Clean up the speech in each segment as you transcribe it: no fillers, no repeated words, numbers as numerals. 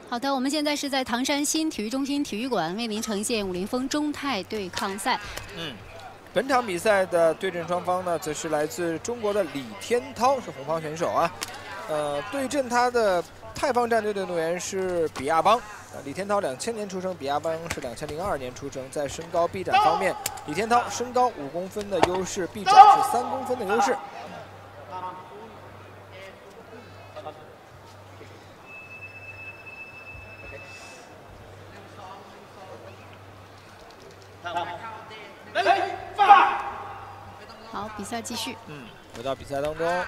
好的，我们现在是在唐山新体育中心体育馆为您呈现武林风中泰对抗赛。 本场比赛的对阵双方呢，则是来自中国的李天涛，是红方选手啊。对阵他的泰方战队的运动员是比亚邦。李天涛2000年出生，比亚邦是2002年出生。在身高臂展方面，李天涛身高5公分的优势，臂展是3公分的优势。 好，比赛继续。 回到比赛当中，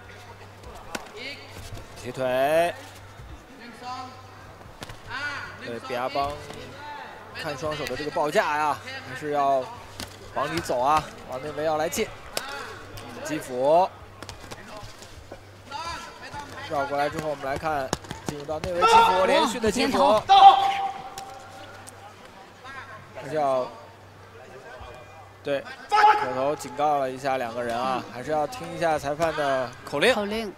踢腿。对，比亚邦看双手的这个报价呀，还是要往里走啊，往内围要来进。击斧，绕过来之后，我们来看进入到内围击斧，连续的击斧。还是要。 对，口头警告了一下两个人啊，还是要听一下裁判的口令。 口令。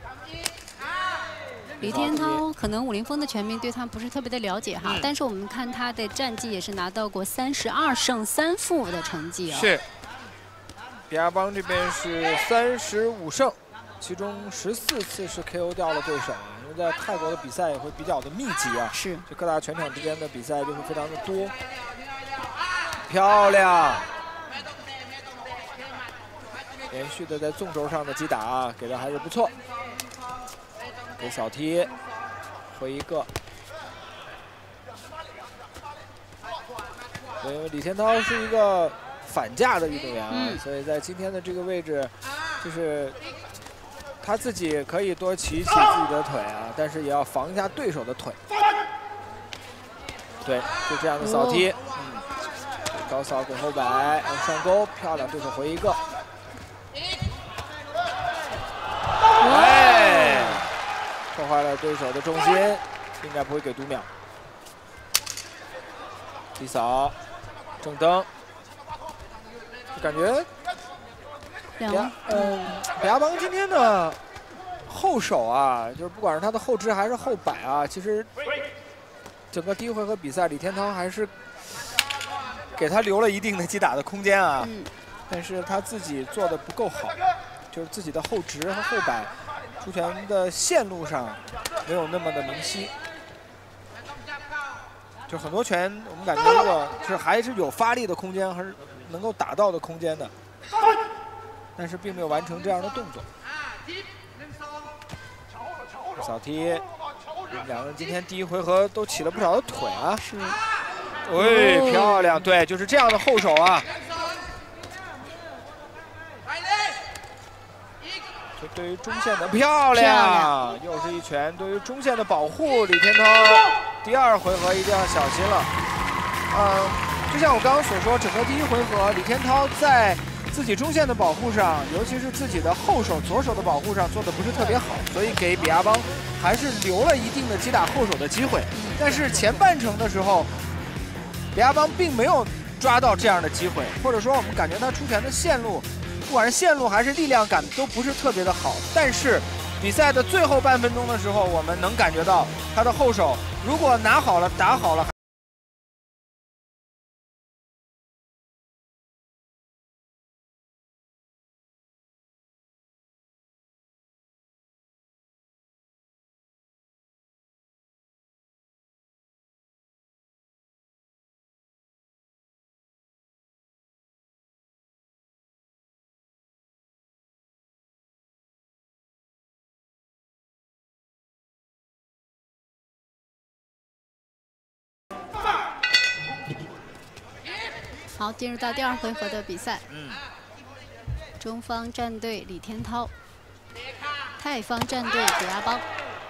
李天涛可能武林风的全民对他不是特别的了解哈，但是我们看他的战绩也是拿到过32胜3负的成绩啊。 是。比亚邦这边是35胜，其中14次是 KO 掉了对手，因为在泰国的比赛也会比较的密集啊。 是。 就各大拳场之间的比赛就会非常的多。漂亮。 连续的在纵轴上的击打啊，给的还是不错。给小踢，回一个。对，因为李天涛是一个反架的运动员啊，所以在今天的这个位置，就是他自己可以多起自己的腿啊，但是也要防一下对手的腿。对，就这样的扫踢，高扫滚后摆，上勾，漂亮，对手回一个。 哎，破坏了对手的重心，应该不会给读秒。低扫，正蹬，就感觉比亚邦今天的后手啊，就是不管是他的后肢还是后摆啊，其实整个第一回合比赛，李天涛还是给他留了一定的击打的空间啊，但是他自己做的不够好。 就是自己的后直和后摆出拳的线路上没有那么的明晰，就很多拳我们感觉如果是还是有发力的空间，还是能够打到的空间的，但是并没有完成这样的动作。扫踢，两个人今天第一回合都起了不少的腿啊， 是， 喂，漂亮，对，就是这样的后手啊。 这对于中线的漂亮，又是一拳对于中线的保护。李天涛第2回合一定要小心了。就像我刚刚所说，整个第1回合，李天涛在自己中线的保护上，尤其是自己的后手左手的保护上做的不是特别好，所以给比亚邦还是留了一定的击打后手的机会。但是前半程的时候，比亚邦并没有抓到这样的机会，或者说我们感觉他出拳的线路。 不管是线路还是力量感都不是特别的好，但是比赛的最后半分钟的时候，我们能感觉到他的后手如果拿好了、打好了。 好，进入到第2回合的比赛。中方战队李天涛，泰方战队比亚邦。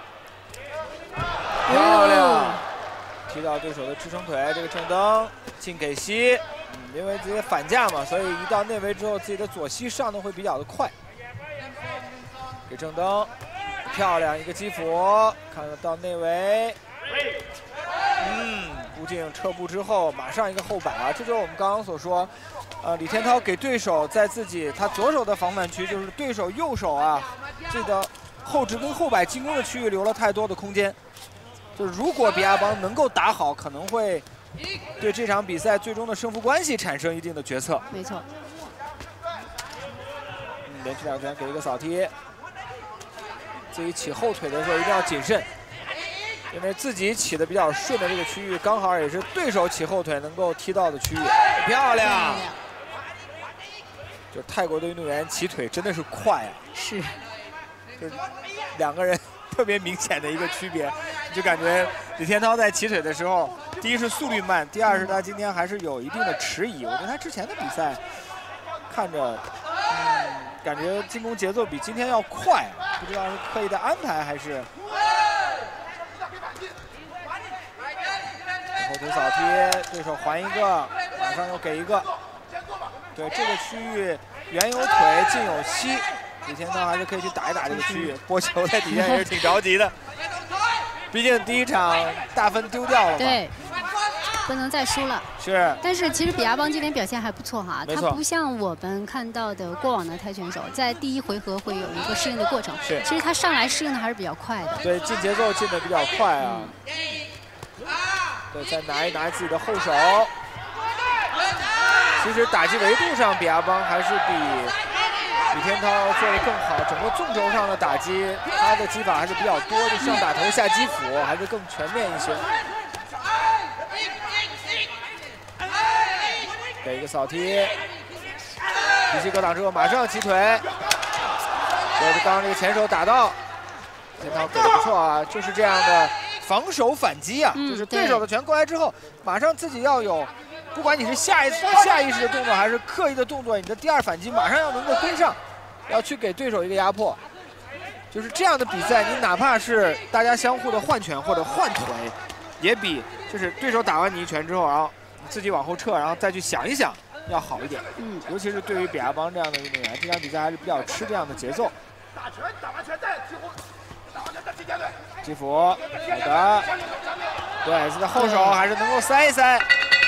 漂亮！踢到对手的支撑腿，这个正蹬进给膝，因为自己反架嘛，所以一到内围之后，自己的左膝上的会比较的快。给正蹬，漂亮一个击斧，看到内围。步进撤步之后，马上一个后摆啊，这就是我们刚刚所说，李天涛给对手在他左手的防反区，就是对手右手啊，这个后直跟后摆进攻的区域留了太多的空间。 就是如果比亚邦能够打好，可能会对这场比赛最终的胜负关系产生一定的决策。 没错。 连续2拳给一个扫踢，自己起后腿的时候一定要谨慎，因为自己起的比较顺的这个区域，刚好也是对手起后腿能够踢到的区域。漂亮！就是泰国的运动员起腿真的是快啊！ 是， 就是2个人特别明显的一个区别，就感觉李天涛在起腿的时候，第一是速率慢，第二是他今天还是有一定的迟疑。我觉得他之前的比赛看着，感觉进攻节奏比今天要快，不知道是刻意的安排还是。后腿扫踢，对手还一个，马上又给一个。对这个区域，圆有腿，近有膝，李天涛还是可以去打一打这个区域。波球在底下也是挺着急的，毕竟第一场大分丢掉了嘛。 对。不能再输了。 是。 但是其实比亚邦今天表现还不错哈， 他不像我们看到的过往的泰拳手，在第一回合会有一个适应的过程。 是。 其实他上来适应的还是比较快的。 对，进节奏进的比较快啊。对，再拿一拿自己的后手。其实打击维度上，比亚邦还是比李天涛做得更好。整个纵轴上的打击，他的击法还是比较多，就上打头下击斧，还是更全面一些。给一个扫踢，提膝格挡之后马上起腿，对着刚刚这个前手打到，天涛给的不错啊，就是这样的防守反击啊，就是对手的拳过来之后，马上自己要有，不管你是下意识的动作还是刻意的动作，你的第二反击马上要能够跟上，要去给对手一个压迫。就是这样的比赛，你哪怕是大家相互的换拳或者换腿，也比就是对手打完你一拳之后，然后自己往后撤，然后再去想一想，要好一点。尤其是对于比亚邦这样的运动员，这场比赛还是比较吃这样的节奏。打拳，打完拳再击斧，好的，对，自己的后手还是能够塞一塞。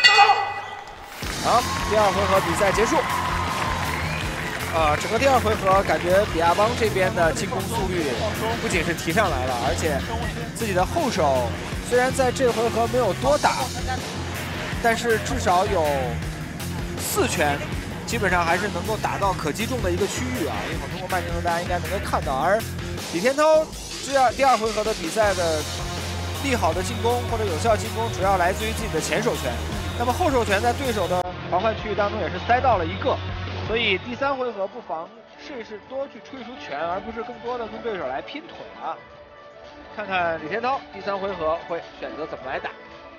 好，第二回合比赛结束。整个第二回合感觉比亚邦这边的进攻速率不仅是提上来了，而且自己的后手虽然在这回合没有多打，但是至少有4拳，基本上还是能够打到可击中的一个区域啊。一会儿通过慢镜头大家应该能够看到，而李天涛第二回合的比赛的利好的进攻或者有效进攻，主要来自于自己的前手拳。那么后手拳在对手的防范区域当中也是塞到了一个，所以第3回合不妨试一试多去出一出拳，而不是更多的跟对手来拼腿了。看看李天涛第3回合会选择怎么来打。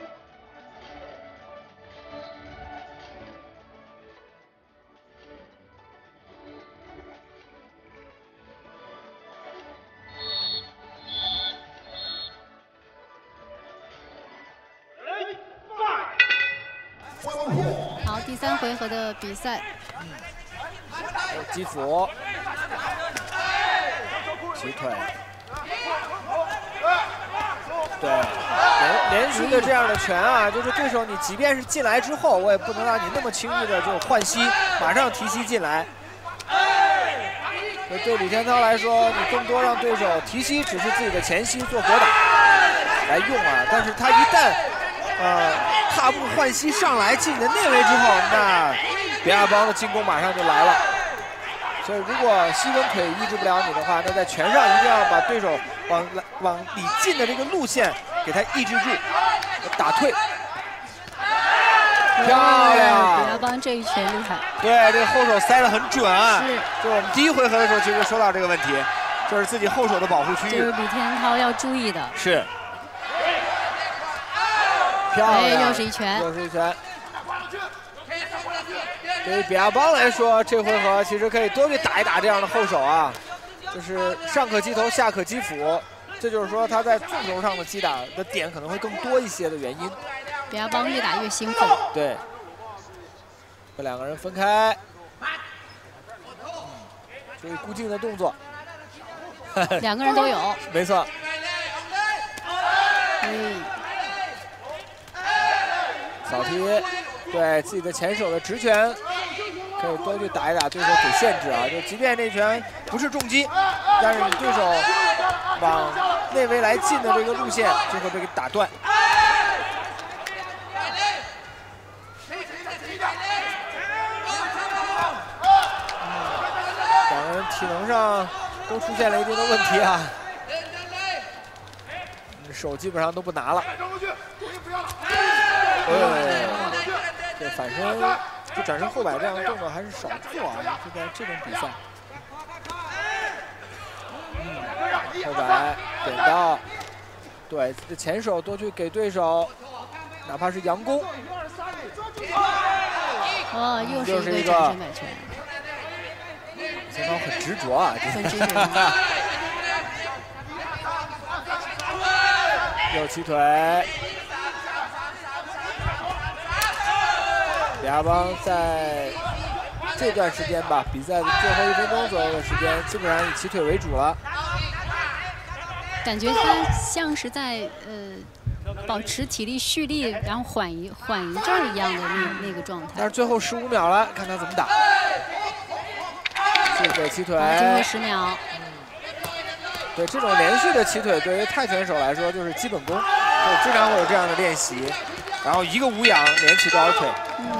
好，第3回合的比赛， 击斧，起腿，对，连续的这样的拳啊，就是对手你即便是进来之后，我也不能让你那么轻易的就换膝，马上提膝进来。对李天涛来说，你更多让对手提膝，只是自己的前膝做格挡来用啊，但是他一旦踏步换膝上来进你的内围之后，那比亚邦的进攻马上就来了。所以如果膝跟腿抑制不了你的话，那在拳上一定要把对手往里进的这个路线给他抑制住，打退。漂亮！ 比亚邦这一拳厉害。 对，这个后手塞得很准啊。 是。 就我们第1回合的时候，其实说到这个问题，就是自己后手的保护区域。 就是李天涛要注意的。 是。漂亮！ 又是一拳。 又是一拳。对于比亚邦来说，这回合其实可以多去打一打这样的后手啊，就是上可击头，下可击斧。这就是说他在纵轴上的击打的点可能会更多一些的原因。 比亚邦越打越兴奋。 对。这2个人分开。注意固定的动作。 2个人都有。 没错。扫踢，对自己的前手的直拳，可以多去打一打对手给限制啊。就即便这拳不是重击，但是你对手往内围来进的这个路线就会被打断。两人体能上都出现了一定的问题啊，手基本上都不拿了。这反身、这转身后摆这样的动作还是少做啊，就在这种比赛。后摆点到，对，前手多去给对手，哪怕是佯攻。 哦，又是一个转身摆拳。 前方很执着啊， 很执着。 右起腿。两方在这段时间吧，比赛的最后1分钟左右的时间，基本上以起腿为主了。 感觉他像是在保持体力蓄力，然后缓一阵儿一样的那个状态。 但是最后15秒了，看他怎么打。这个起腿。 最后10秒。 对，这种连续的起腿对于泰拳手来说就是基本功，就经常会有这样的练习。然后一个无氧连起高腿。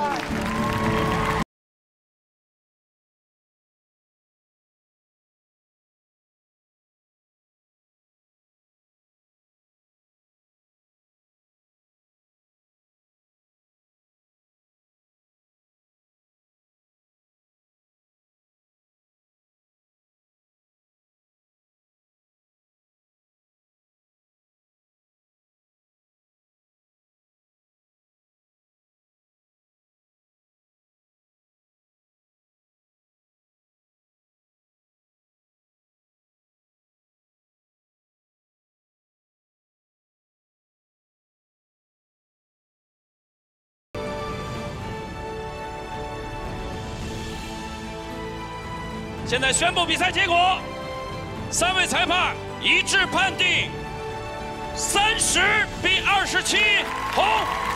现在宣布比赛结果，3位裁判一致判定30比27，红